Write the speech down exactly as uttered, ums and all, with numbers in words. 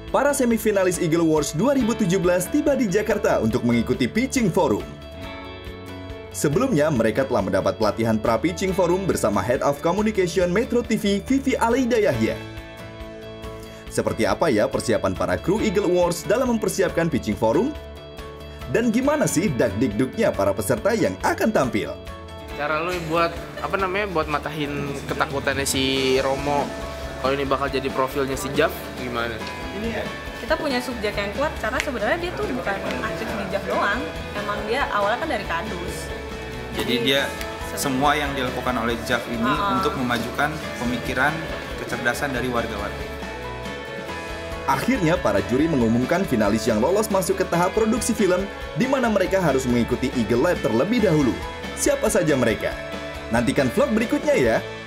Para semifinalis Eagle Awards dua ribu tujuh belas tiba di Jakarta untuk mengikuti Pitching Forum. Sebelumnya, mereka telah mendapat pelatihan pra-pitching forum bersama Head of Communication Metro T V, Vivi Aleida Yahya. Seperti apa ya persiapan para kru Eagle Awards dalam mempersiapkan pitching forum? Dan gimana sih dak-dikduknya para peserta yang akan tampil? Cara lu buat apa namanya buat matahin ketakutannya si Romo kalau ini bakal jadi profilnya si Jav gimana? Kita punya subjek yang kuat karena sebenarnya dia tuh bukan aktif di Jav doang, emang dia awalnya kan dari Kadus. Jadi dia semua yang dilakukan oleh Jav ini uh -uh. untuk memajukan pemikiran kecerdasan dari warga-warga. Akhirnya para juri mengumumkan finalis yang lolos masuk ke tahap produksi film di mana mereka harus mengikuti Eagle Lab terlebih dahulu. Siapa saja mereka? Nantikan vlog berikutnya ya.